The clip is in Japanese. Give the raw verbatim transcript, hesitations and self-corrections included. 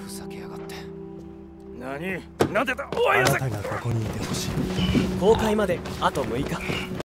ふざけやがって。 何なんでだ。おい、 あなたがここにいてほしい。 公開まであとむいか。